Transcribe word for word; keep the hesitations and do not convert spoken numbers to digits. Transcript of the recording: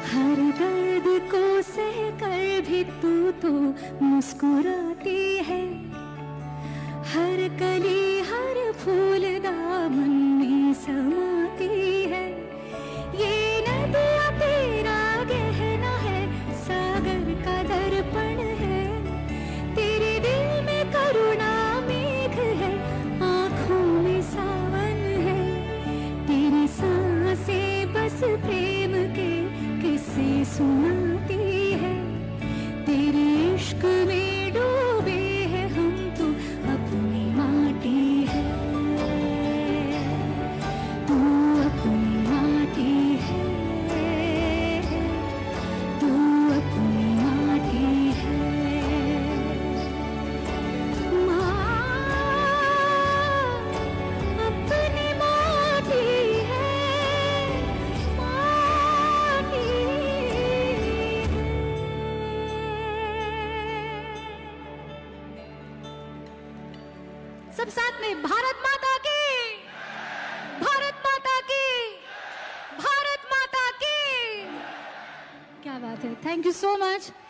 हर दर्द को सह कर भी तू तो मुस्कुराती है। हर कली हर फूल दामन में समाती है। ये नदियाँ तेरा गहना है, सागर का दर्पण है। तेरे दिल में करुणा मेघ है, आँखों में सावन है। तेरी सांसें बस प्रेम के किस्से सुनाती है। तेरे इश्क में डूबे हैं हम तो अपनी माटी है। तू अपनी माटी है, तू अपनी माटी है। माँ अपनी माटी है, माटी है। सब साथ में भारत माता की, भारत माता की, भारत माता की। क्या बात है, थैंक यू सो मच।